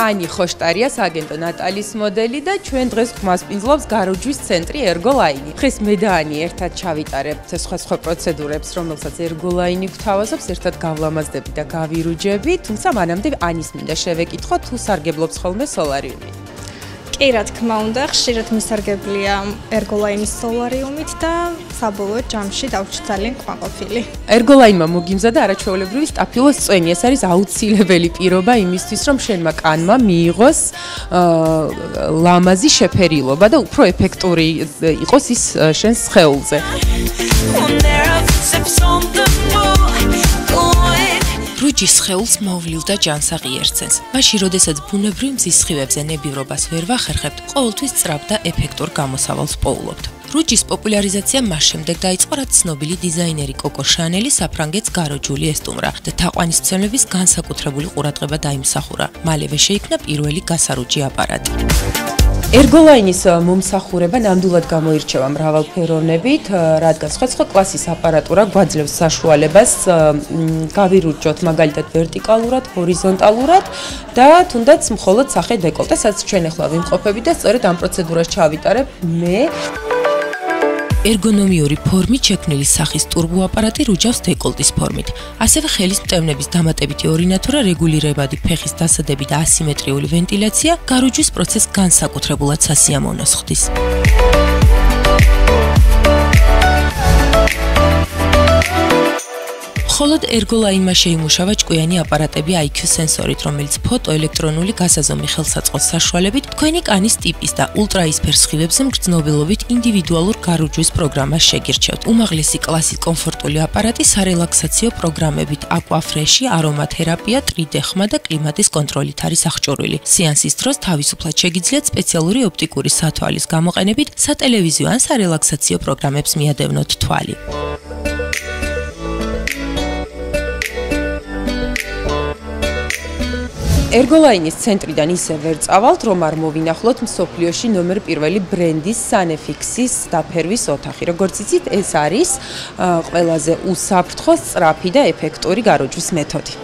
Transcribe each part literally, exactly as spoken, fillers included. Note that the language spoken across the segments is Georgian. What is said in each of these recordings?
ანი ხოშტარიას აგენტო ნატალის მოდელი და ჩვენ დღეს გვასპინძლობს გაროჯვის ცენტრი ერგოლაინი. დღეს მე და ანი ერთად ჩავიტარებთ სხვა სხვა პროცედურებს, რომელსაც ერგოლაინი გვთავაზობს, ერთად გავლამაზდები და გავირუჯები, თუმცა მანამდე ანის მინდა შევეკითხო, თუ სარგებლობს ხოლმე სოლარიუმი. კი, რა თქმა უნდა, ხშირად მისარგებლია ერგოლაინის სოლარიუმით და საბოლოო ჯამში დავრჩი ძალიან კმაყოფილი. ერგოლაინმა მოგიმზადა არაჩვეულებრივი სტაფილოს წვენი. ეს არის აუცილებელი პირობა იმისთვის, რომ შენმა კანმა მიიღოს ლამაზი შეფერილობა და უფრო ეფექტური იყოს ის შენს სხეულზე. რუჯის სხეულს მოვლილ და ჯანსაღი ერთსენს. მაშინ, როდესაც ბუნებრივ მზის სხივებზე ნებივრობას ვერ ვახერხებთ, ყოველთვის სწრაფ და ეფექტურ გამოსავალს პოულობთ. რუჯის პოპულარიზაცია მას შემდეგ დაიწყო, რაც ცნობილი დიზაინერი კოკო შანელი საფრანგეთს გაროჯული ესტუმრა და თაყვანისმცემლების განსაკუთრებული ყურადღება დაიმსახურა. მალევე შეიქმნა პირველი გასარუჯი აპარატი. ერგოლაინის მომსახურება ნამდვილად გამოირჩევა მრავალფეროვნებით, რადგან სხვადასხვა კლასის აპარატურა გვაძლევს საშუალებას გავირუჯოთ მაგალითად ვერტიკალურად, ჰორიზონტალურად და თუნდაც მხოლოდ სახე დეკოლტე, სადაც ჩვენ ახლა ვიმყოფებით და სწორედ ამ პროცედურას ჩავიტარებ მე. ერგონომიური ფორმით შექმნილი სახის ტურბოაპარატი რუჯავს დეკოლტის ფორმით. ასევე ხელის მტევნების დამატებითი ორინატურა, რეგულირებადი ფეხის დასადები და ასიმეტრიული ვენტილაცია გაროჯვის პროცესს განსაკუთრებულად სასიამოვნოს ხდის. მხოლოდ ერგოლაინმა შეიმუშავა ჭკვიანი აპარატები აი ქიუ სენსორით, რომელიც ფოტოელექტრონული გასაზომი ხელსაწყოს საშუალებით თქვენი კანის ტიპის და ულტრაისფერ სხივებზე მგრძნობელობით ინდივიდუალურ გაროჯვის პროგრამას შეგირჩევთ. უმაღლესი კლასის კომფორტული აპარატი სარელაქსაციო პროგრამებით აკვაფრეში, არომათერაპია, ტრიდე ხმა და კლიმატის კონტროლით არის აღჭურვილი. სეანსის დროს თავისუფლად შეგიძლიათ სპეციალური ოპტიკური სათვალის გამოყენებით სატელევიზიო ან სარელაქსაციო პროგრამებს მიადევნოთ თვალი. ერგოლაინის ცენტრიდან ისე ვერ წავალთ, რომ არ მოვინახულოთ მსოფლიოში ნომერ პირველი ბრენდის სანეფიქსის დაფერვის ოთახი. როგორც იცით, ეს არის ყველაზე უსაფრთხო, სწრაფი და ეფექტური გაროჯვის მეთოდი.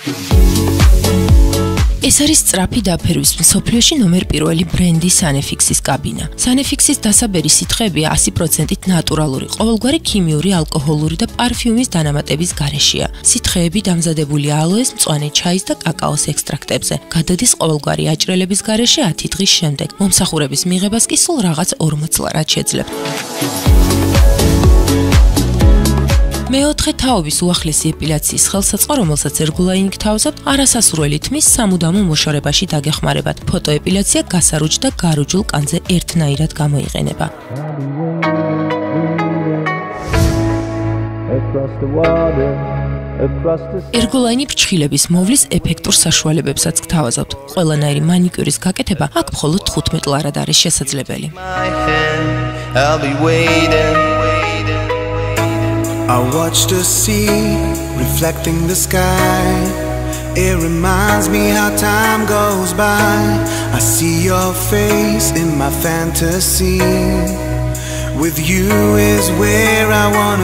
ეს არის სწრაფი დაფერვის მსოფლიოში ნომერ პირველი ბრენდის სანეფიქსის კაბინა. სანეფიქსის დასაბერი სითხეებია ასი პროცენტით ნატურალური, ყოველგვარი ქიმიური, ალკოჰოლური და პარფიუმის დანამატების გარეშეა. სითხეები დამზადებულია ალოეს, მწვანე ჩაის და კაკაოს ექსტრაქტებზე. გადადის ყოველგვარი აჭრელების გარეშე ათი დღის შემდეგ. მომსახურების მიღებას კი სულ რაღაც ორმოც ლარად შეძლებთ. მეოთხე თაობის უახლესი ეპილაციის ხელსაწყო, რომელსაც ერგოლაინი გთავაზობთ, არასასურველი თმის სამუდამო მოშორებაში დაგეხმარებათ. ფოტოეპილაცია გასარუჯ და გაროჯულ კანზე ერთნაირად გამოიყენება. ერგოლაინი ფრჩხილების მოვლის ეფექტურ საშუალებებსაც გთავაზობთ. ყველანაირი მანიკიურის გაკეთება აქ მხოლოდ თხუთმეტ ლარად არის შესაძლებელი. I watch the sea reflecting the sky. It reminds me how time goes by. I see your face in my fantasy. With you is where I want